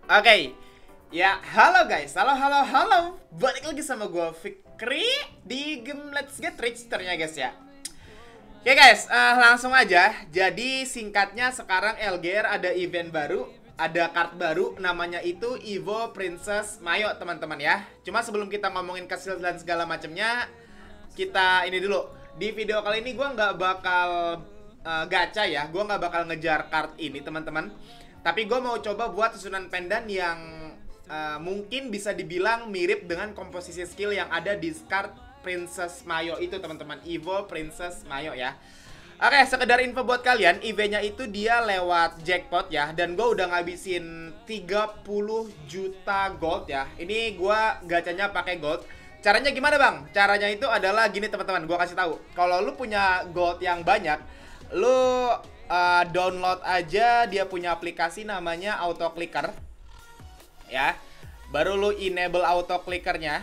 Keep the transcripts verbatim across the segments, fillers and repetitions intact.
Oke, ya halo guys, halo halo halo, balik lagi sama gue Fikri di game Let's Get Rich ternyata guys ya. Oke guys, uh, langsung aja. Jadi singkatnya sekarang L G R ada event baru, ada card baru, namanya itu Evo Princess Mayo teman-teman ya. Cuma sebelum kita ngomongin ke skill dan segala macamnya, kita ini dulu. Di video kali ini gue nggak bakal uh, gacha ya, gue nggak bakal ngejar card ini teman-teman. Tapi gue mau coba buat susunan pendan yang uh, mungkin bisa dibilang mirip dengan komposisi skill yang ada di card Princess Mayo itu teman-teman. Evo Princess Mayo ya. Oke, sekedar info buat kalian, E V-nya itu dia lewat jackpot ya. Dan gue udah ngabisin tiga puluh juta gold ya. Ini gue gacanya pakai gold. Caranya gimana bang? Caranya itu adalah gini teman-teman, gue kasih tahu. Kalau lu punya gold yang banyak, lu uh, download aja dia punya aplikasi namanya Auto Clicker ya. Baru lu enable auto clickernya,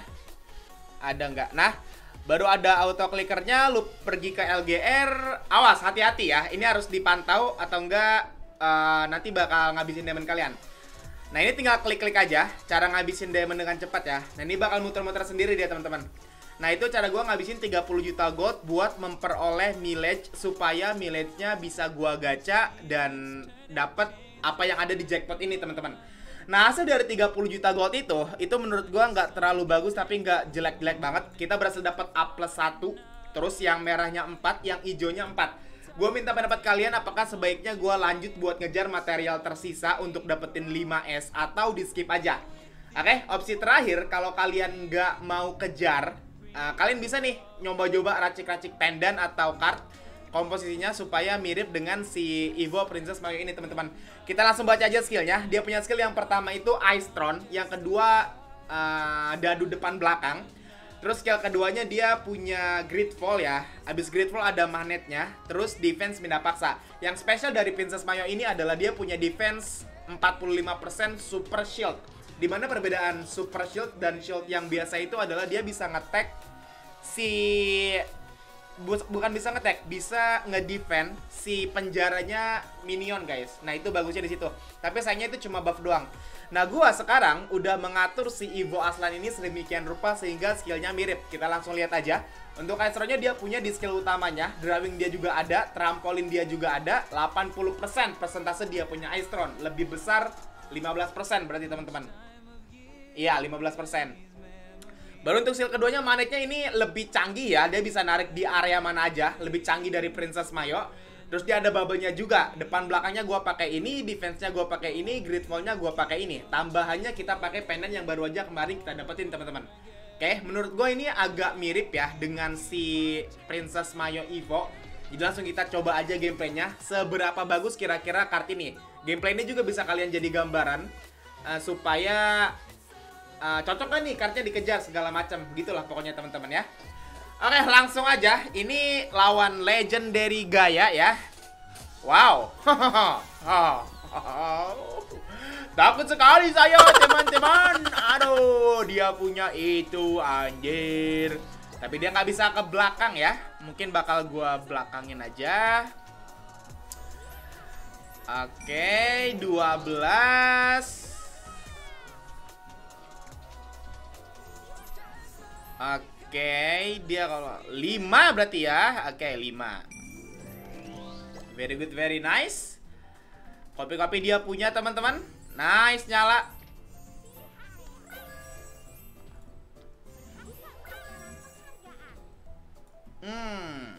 ada nggak? Nah, baru ada auto clickernya, lu pergi ke L G R. Awas, hati-hati ya, ini harus dipantau atau enggak uh, nanti bakal ngabisin diamond kalian. Nah, ini tinggal klik-klik aja cara ngabisin diamond dengan cepat ya. Nah, ini bakal muter-muter sendiri dia teman-teman. Nah, itu cara gua ngabisin tiga puluh juta gold buat memperoleh mileage supaya mileage-nya bisa gua gacha dan dapat apa yang ada di jackpot ini teman-teman. Nah, hasil dari tiga puluh juta gold itu, itu menurut gua nggak terlalu bagus tapi nggak jelek-jelek banget. Kita berhasil dapat A plus satu, terus yang merahnya empat, yang hijaunya empat. Gua minta pendapat kalian apakah sebaiknya gua lanjut buat ngejar material tersisa untuk dapetin lima S atau di skip aja. Oke, opsi terakhir kalau kalian nggak mau kejar, uh, kalian bisa nih nyoba-coba racik-racik pendan atau card komposisinya supaya mirip dengan si Evo Princess Mayo ini teman-teman. Kita langsung baca aja skillnya. Dia punya skill yang pertama itu Ice Throne, yang kedua uh, dadu depan belakang. Terus skill keduanya dia punya Gridfall ya. Abis Gridfall ada magnetnya. Terus defense minda paksa. Yang spesial dari Princess Mayo ini adalah dia punya defense empat puluh lima persen super shield. Dimana perbedaan super shield dan shield yang biasa itu adalah dia bisa nge-tag si... bukan bisa nge-tag, bisa nge-defend si penjaranya minion guys. Nah, itu bagusnya di situ. Tapi sayangnya itu cuma buff doang. Nah, gua sekarang udah mengatur si Evo Aslan ini sedemikian rupa sehingga skillnya mirip. Kita langsung lihat aja. Untuk Aisro-nya dia punya di skill utamanya, drawing dia juga ada, trampolin dia juga ada. Delapan puluh persen persentase dia punya Aistron, lebih besar lima belas persen berarti teman-teman. Iya, lima belas persen. Baru untuk skill keduanya, magnetnya ini lebih canggih ya. Dia bisa narik di area mana aja, lebih canggih dari Princess Mayo. Terus dia ada bubble-nya juga. Depan belakangnya gua pakai ini, defense-nya gua pakai ini, gridfall-nya gua pakai ini. Tambahannya kita pakai pendan yang baru aja kemarin kita dapetin teman-teman. Oke, menurut gua ini agak mirip ya dengan si Princess Mayo Evo. Jadi langsung kita coba aja gameplaynya. Seberapa bagus kira-kira card ini. Gameplay ini juga bisa kalian jadi gambaran uh, supaya Uh, cocok kan nih kartunya dikejar segala macam gitulah pokoknya teman-teman ya. Oke, langsung aja. Ini lawan Legendary Gaia ya. Wow. Takut sekali saya teman-teman. Aduh, dia punya itu anjir. Tapi dia nggak bisa ke belakang ya. Mungkin bakal gua belakangin aja. Oke, dua belas. Oke, dia kalau lima berarti ya. Oke, lima. Very good, very nice. Kopi-kopi dia punya teman-teman. Nice, nyala. Hmm.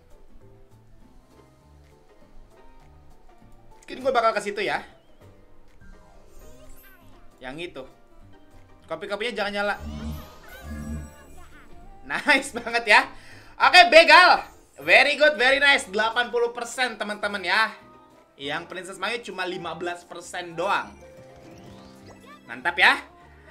Mungkin gue bakal ke situ ya. Yang itu. Kopi-kopinya jangan nyala. Nice banget ya. Oke, begal. Very good, very nice. delapan puluh persen teman-teman ya. Yang Princess Mayo cuma lima belas persen doang. Mantap ya.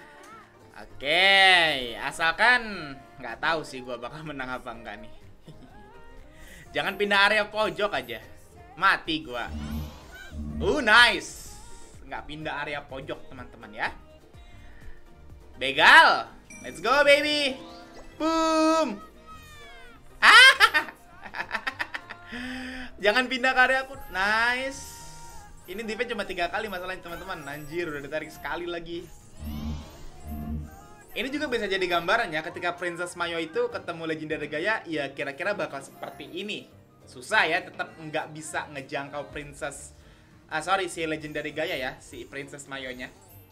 Oke, asalkan nggak tahu sih gua bakal menang apa enggak nih. Jangan pindah area pojok aja. Mati gua. Uh, nice. Nggak pindah area pojok teman-teman ya. Begal. Let's go baby. Boom. Ah. Jangan pindah ke area aku. Nice. Ini defense cuma tiga kali masalahnya teman-teman. Anjir, udah ditarik sekali lagi. Ini juga bisa jadi gambaran ya, ketika Princess Mayo itu ketemu Legendary Gaia, ya kira-kira bakal seperti ini. Susah ya, tetap nggak bisa ngejangkau Princess. Ah sorry, si Legendary Gaia ya, si Princess Mayonya.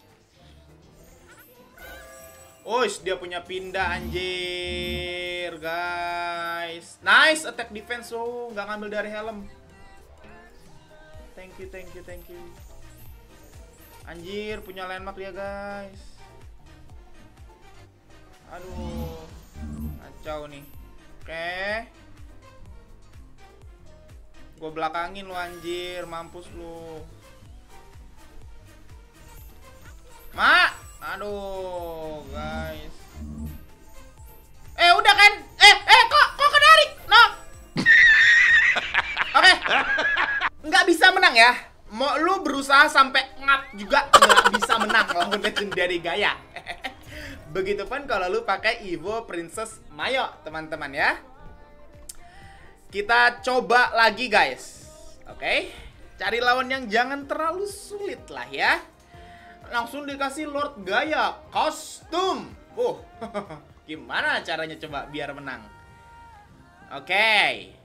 Ush, dia punya pindah anjir, guys. Nice attack defense, oh nggak ngambil dari helm. Thank you, thank you, thank you. Anjir, punya landmark dia, guys. Aduh, kacau nih. Oke. Gue belakangin lu anjir, mampus lu. Mak, aduh, guys. Eh, udah kan? Eh, eh, kok, kok kenarik? No. Oke. Nggak bisa menang ya. Mau lu berusaha sampai ngap juga nggak bisa menang lawan Legendary Gaia. Begitupun kalau lu pakai Evo Princess Mayo, teman-teman ya. Kita coba lagi, guys. Oke. Cari lawan yang jangan terlalu sulit lah ya. Langsung dikasih Lord Gaia kostum. Uh, gimana caranya coba biar menang? Oke.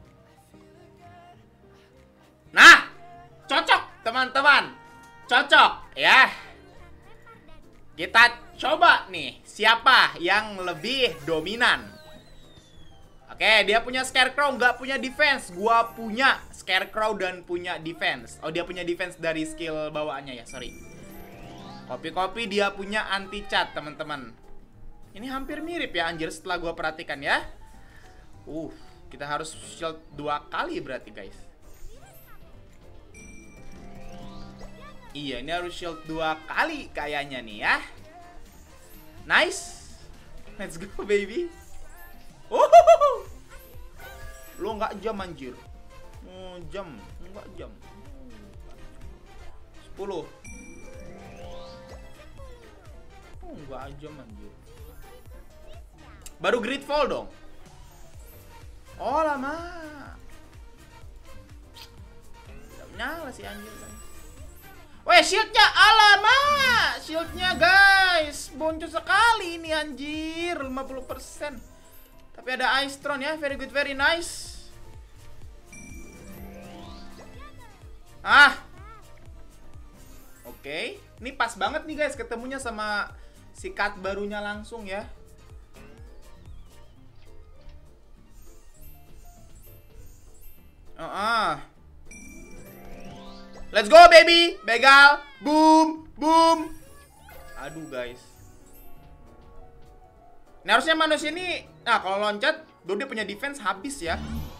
Nah, cocok teman-teman, cocok ya. Kita coba nih, siapa yang lebih dominan. Oke, dia punya Scarecrow, nggak punya defense. Gua punya Scarecrow dan punya defense. Oh, dia punya defense dari skill bawaannya ya, sorry. Kopi-kopi dia punya anti-cat, teman-teman. Ini hampir mirip ya, anjir, setelah gua perhatikan ya. Uh, kita harus shield dua kali berarti, guys. Iya, ini harus shield dua kali kayaknya nih ya. Nice. Let's go, baby. Oh, lo nggak jam anjir. Oh, jam, nggak jam. Sepuluh. Oh, nggak jam anjir. Baru Gridfall dong. Oh, lama. Tidak nyala sih anjir. Weh, shieldnya, alamak, shieldnya guys, boncos sekali ini anjir, lima puluh persen. Tapi ada Ice Throne ya, very good, very nice. Ah, oke, okay. Ini pas banget nih guys, ketemunya sama si cut barunya langsung ya. Ah. Uh-uh. Let's go baby, begal, boom, boom. Aduh guys. Nah harusnya manusia ini, nah kalau loncat, dia punya defense habis ya.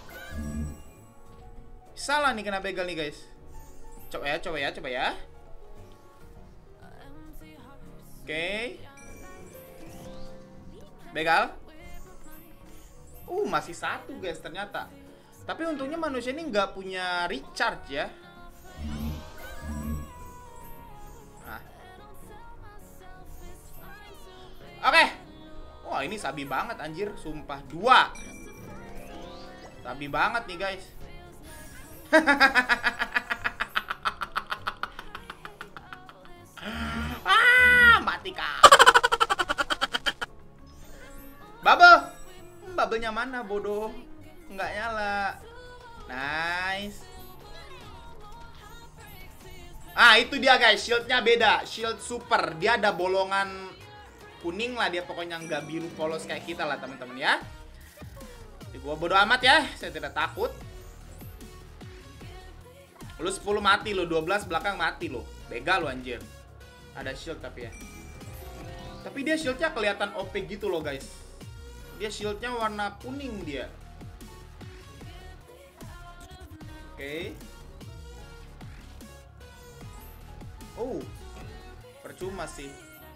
Salah nih kena begal nih guys. Coba ya, coba ya, coba ya. Oke. Okay. Begal. Uh masih satu guys ternyata. Tapi untungnya manusia ini nggak punya recharge ya. Oke. Okay. Wah, ini sabi banget anjir, sumpah. Dua. Sabi banget nih, guys. Ah, mati kah. Bubble. Bubble-nya mana, bodoh? Nggak nyala. Nice. Ah, itu dia, guys. Shieldnya beda. Shield super. Dia ada bolongan kuning lah, dia pokoknya nggak biru polos kayak kita lah teman-teman ya. Jadi gua bodo amat ya, saya tidak takut. Lu sepuluh mati lu, dua belas belakang mati lu. Begal lu anjir. Ada shield tapi ya. Tapi dia shieldnya kelihatan O P gitu loh guys. Dia shieldnya warna kuning dia. Oke. Okay. Oh, percuma sih.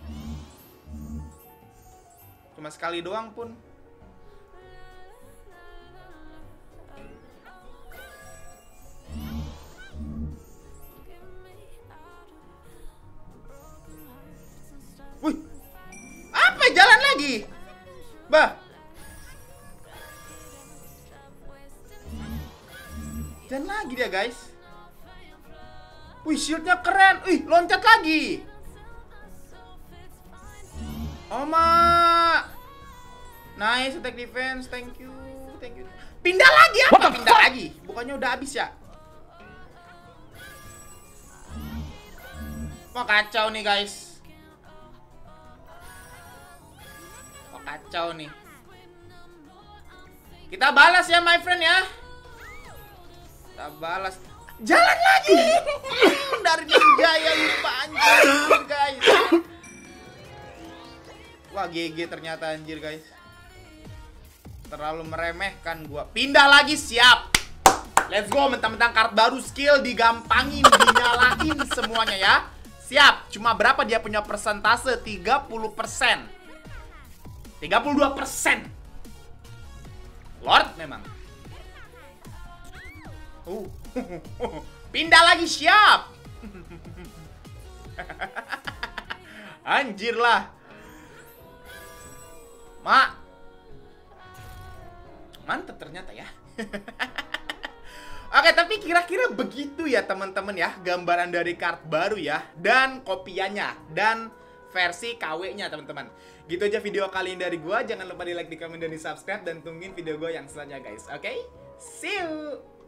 Cuma sekali doang pun. Wih, apa jalan lagi? Bah, jalan lagi dia guys. Wih, shieldnya keren. Wih, loncat lagi. Oma. Nice attack defense. Thank you. Thank you. Pindah lagi apa? Pindah lagi. Bukannya udah habis ya? Wah, kacau nih, guys. Wah, kacau nih. Kita balas ya, my friend ya. Kita balas. Jalan lagi. Dari ninja ya, lupa anjir, guys. Wah, G G ternyata anjir, guys. Terlalu meremehkan gua. Pindah lagi, siap. Let's go, mentang-mentang kart baru, skill digampangin, dinyalain semuanya ya. Siap. Cuma berapa dia punya persentase? tiga puluh persen. tiga puluh dua persen. Lord memang. Uh. Pindah lagi, siap. Anjir lah. Mak. Mantap ternyata ya. Oke, tapi kira-kira begitu ya teman-teman ya, gambaran dari kart baru ya, dan kopiannya, dan versi K W-nya teman-teman. Gitu aja video kali ini dari gua. Jangan lupa di like, di komen, dan di subscribe, dan tungguin video gua yang selanjutnya guys. Oke, see you.